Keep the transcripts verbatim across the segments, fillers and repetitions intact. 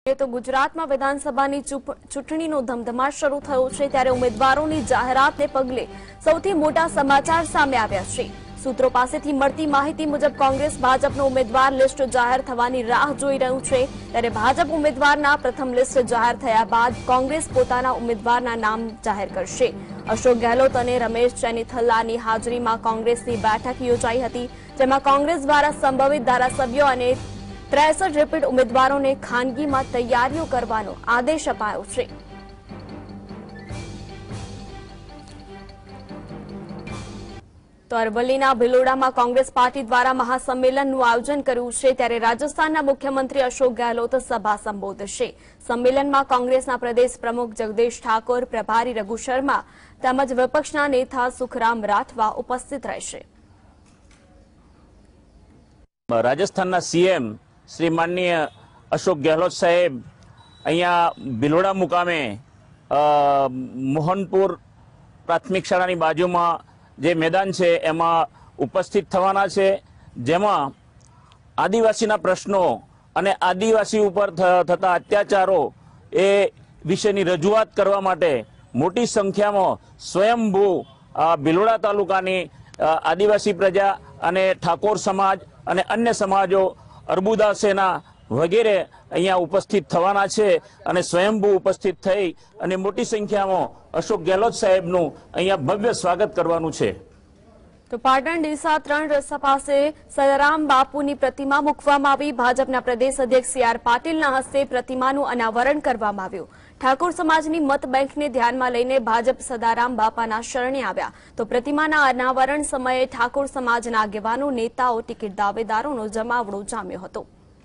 તો ગુજરાતમાં વિધાનસભાની ચૂંટણીનો ધમધમાટ શરૂ થયો છે ત્યારે ઉમેદવારોની જાહેરાતને પગલે સૌથી મોટા સમાચાર સામે આવ્યા છે। સૂત્રો પાસેથી મળતી માહિતી મુજબ કોંગ્રેસ ભાજપનો ઉમેદવાર લિસ્ટ જાહેર થવાની રાહ જોઈ રહ્યું છે ત્યારે ભાજપ ઉમેદવારના પ્રથમ લિસ્ટ જાહેર થયા બાદ કોંગ્રેસ પોતાના ઉમેદવારના નામ જાહેર કરશે। અશોક ગેહલોત અને રમેશ ચેન્નીથલાની હાજરીમાં કોંગ્રેસની બેઠક યોજાઈ હતી જેમાં કોંગ્રેસ દ્વારા સંભવિત ધારાસભ્યો અને ત્રેસઠ રિપીટ ઉમેદવારોને ખાનગીમાં તૈયારીઓ કરવાનો આદેશ અપાયો છે। તો અરવલ્લીના ભિલોડામાં કોંગ્રેસ પાર્ટી દ્વારા મહાસંમેલનનું આયોજન કર્યું છે ત્યારે રાજસ્થાનના મુખ્યમંત્રી અશોક ગેહલોત સભા સંબોધશે। સંમેલનમાં કોંગ્રેસના પ્રદેશ પ્રમુખ જગદીશ ઠાકોર, પ્રભારી રઘુ શર્મા તેમજ વિપક્ષના નેતા સુખરામ રાઠવા ઉપસ્થિત રહેશે। રાજસ્થાનના સીએમ શ્રી માનનીય અશોક ગેહલોત સાહેબ અહીંયા ભિલોડા મુકામે મોહનપુર પ્રાથમિક શાળાની બાજુમાં જે મેદાન છે એમાં ઉપસ્થિત થવાના છે, જેમાં આદિવાસીના પ્રશ્નો અને આદિવાસી ઉપર થતા અત્યાચારો એ વિશેની રજૂઆત કરવા માટે મોટી સંખ્યામાં સ્વયંભૂ ભિલોડા તાલુકાની આદિવાસી પ્રજા અને ઠાકોર સમાજ અને અન્ય સમાજો, અર્બુદા સેના વગેરે અહીંયા ઉપસ્થિત થવાના છે અને સ્વયંભૂ ઉપસ્થિત થઈ અને મોટી સંખ્યામાં અશોક ગેહલોત સાહેબનું અહીંયા ભવ્ય સ્વાગત કરવાનું છે। તો પાટણ ડીસા ત્રણ રસ્તા પાસે સદારામ બાપુની પ્રતિમા મૂકવામાં આવી। ભાજપના પ્રદેશ અધ્યક્ષ સી આર પાટીલના હસ્તે પ્રતિમાનું અનાવરણ કરવામાં આવ્યું। ઠાકોર સમાજની મત બેંકને ધ્યાનમાં લઈને ભાજપ સદારામ બાપાના શરણે આવ્યા તો પ્રતિમાના અનાવરણ સમયે ઠાકોર સમાજના આગેવાનો, નેતાઓ, ટિકિટ દાવેદારોનો જમાવડો જામ્યો હતો।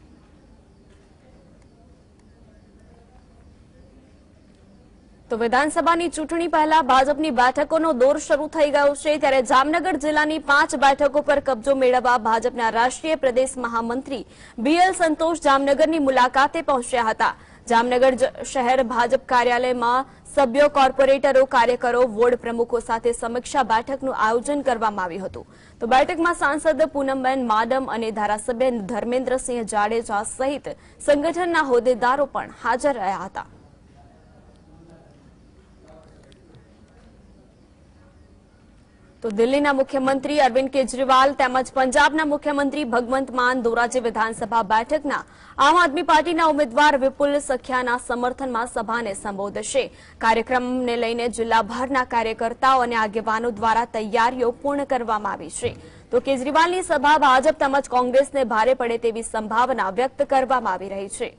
તો વિધાનસભાની ચૂંટણી પહેલા ભાજપની બેઠકોનો દોર શરૂ થઈ ગયો છે ત્યારે જામનગર જિલ્લાની પાંચ બેઠકો પર કબજો મેળવવા ભાજપના રાષ્ટ્રીય પ્રદેશ મહામંત્રી બી એલ સંતોષ જામનગરની મુલાકાતે પહોંચ્યા હતા। જામનગર શહેર ભાજપ કાર્યાલયમાં સભ્યો, કોર્પોરેટરો, કાર્યકરો, વોર્ડ પ્રમુખો સાથે સમીક્ષા બેઠકનું આયોજન કરવામાં આવ્યું હતું। તો બેઠકમાં સાંસદ પૂનમબેન માડમ અને ધારાસભ્ય ધર્મેન્દ્રસિંહ જાડેજા સહિત સંગઠનના હોદ્દેદારો પણ હાજર રહ્યા હતા। તો દિલ્હીના મુખ્યમંત્રી અરવિંદ કેજરીવાલ તેમજ પંજાબના મુખ્યમંત્રી ભગવંત માન ધોરાજી વિધાનસભા બેઠકના આમ આદમી પાર્ટીના ઉમેદવાર વિપુલ સખિયાના સમર્થનમાં સભાને સંબોધશે। કાર્યક્રમને લઈને જિલ્લાભરના કાર્યકર્તાઓ અને આગેવાનો દ્વારા તૈયારીઓ પૂર્ણ કરવામાં આવી છે। તો કેજરીવાલની સભા ભાજપ તેમજ કોંગ્રેસને ભારે પડે તેવી સંભાવના વ્યક્ત કરવામાં આવી રહી છે।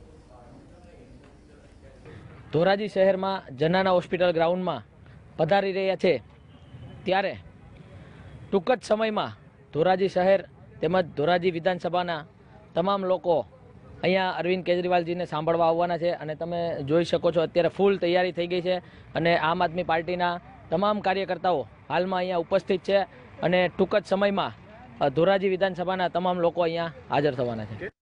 ધોરાજી શહેરમાં જનાના હોસ્પિટલ ગ્રાઉન્ડમાં પધારી રહ્યા છે ત્યારે ટૂંક જ સમયમાં ધોરાજી શહેર તેમજ ધોરાજી વિધાનસભાના તમામ લોકો અહીંયા અરવિંદ કેજરીવાલજીને સાંભળવા આવવાના છે અને તમે જોઈ શકો છો અત્યારે ફૂલ તૈયારી થઈ ગઈ છે અને આમ આદમી પાર્ટીના તમામ કાર્યકર્તાઓ હાલમાં અહીંયા ઉપસ્થિત છે અને ટૂંક જ સમયમાં ધોરાજી વિધાનસભાના તમામ લોકો અહીંયા હાજર થવાના છે।